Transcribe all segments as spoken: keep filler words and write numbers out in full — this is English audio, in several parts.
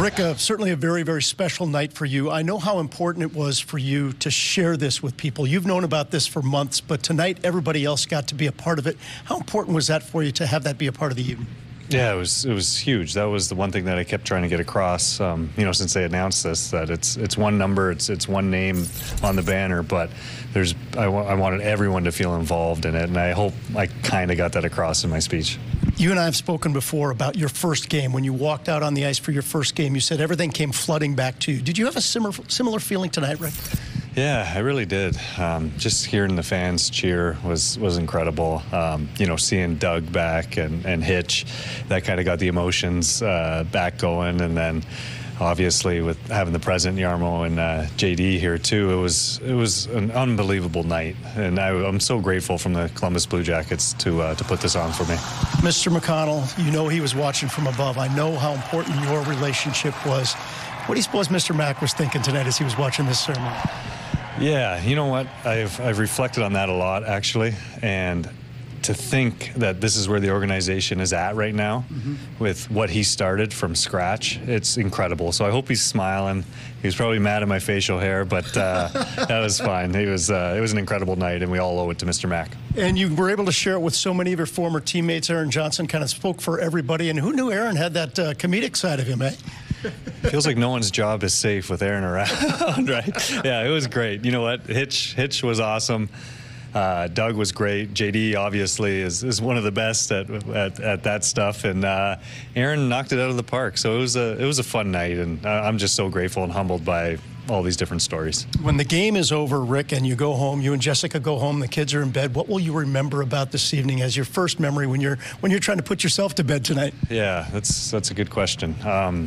Rick, uh, certainly a very, very special night for you. I know how important it was for you to share this with people. You've known about this for months, but tonight everybody else got to be a part of it. How important was that for you to have that be a part of the evening? Yeah, it was it was huge. That was the one thing that I kept trying to get across, um, you know, since they announced this, that it's it's one number, it's it's one name on the banner, but there's I, wa I wanted everyone to feel involved in it, and I hope I kind of got that across in my speech. You and I have spoken before about your first game. When you walked out on the ice for your first game, you said everything came flooding back to you. Did you have a similar similar feeling tonight, Rick? Yeah, I really did. Um, just hearing the fans cheer was was incredible. Um, you know, seeing Doug back and, and Hitch, that kind of got the emotions uh, back going. And then, obviously, with having the president Jarmo and uh, J D here too, it was it was an unbelievable night. And I, I'm so grateful from the Columbus Blue Jackets to uh, to put this on for me. Mister McConnell, you know he was watching from above. I know how important your relationship was. What do you suppose Mister Mack was thinking tonight as he was watching this ceremony? Yeah, you know what? I've, I've reflected on that a lot, actually. And to think that this is where the organization is at right now, mm-hmm. with what he started from scratch, it's incredible. So I hope he's smiling. He was probably mad at my facial hair, but uh, that was fine. He was, uh, it was an incredible night, and we all owe it to Mister Mack. And you were able to share it with so many of your former teammates. Aaron Johnson kind of spoke for everybody. And who knew Aaron had that uh, comedic side of him, eh? Feels like no one's job is safe with Aaron around, right? Yeah, it was great. You know what? Hitch, Hitch was awesome. Uh, Doug was great. J D obviously is, is one of the best at, at, at that stuff, and uh, Aaron knocked it out of the park. So it was a it was a fun night, and I'm just so grateful and humbled by all these different stories. When the game is over, Rick, and you go home, you and Jessica go home, the kids are in bed. What will you remember about this evening as your first memory when you're when you're trying to put yourself to bed tonight? Yeah, that's that's a good question. Um,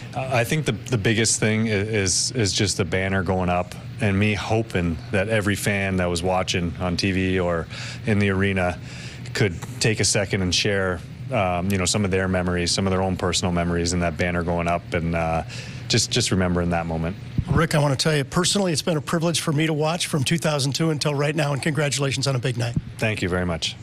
I think the the biggest thing is is just the banner going up, and me hoping that every fan that was watching on T V or in the arena could take a second and share, um, you know, some of their memories, some of their own personal memories, in that banner going up, and uh, just just remembering that moment. Rick, I want to tell you personally, it's been a privilege for me to watch from two thousand two until right now, and congratulations on a big night. Thank you very much.